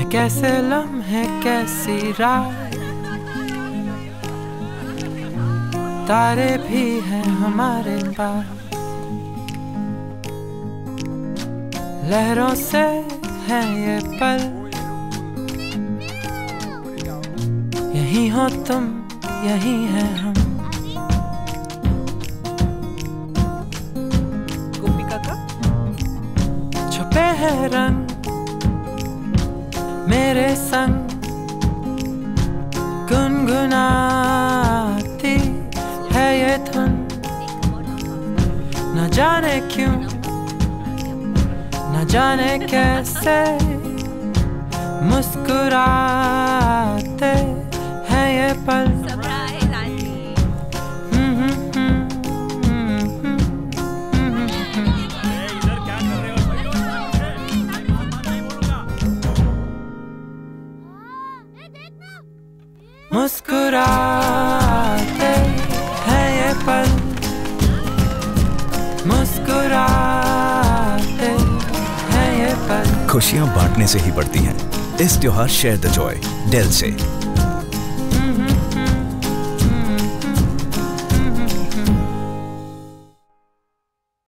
कैसे लम्हे कैसी रात, तारे भी हैं हमारे पास, लहरों से है ये पल, यहीं हो तुम यहीं है हम। छुपे हैं रंग मेरे संग, गुनगुनाती है ये धुन, न जाने क्यों न जाने कैसे मुस्कुराते हैं ये पल। मुस्कुराते हैं ये पल, मुस्कुराते हैं ये पल। खुशियां बांटने से ही बढ़ती हैं। इस त्योहार शेयर द जॉय डेल से।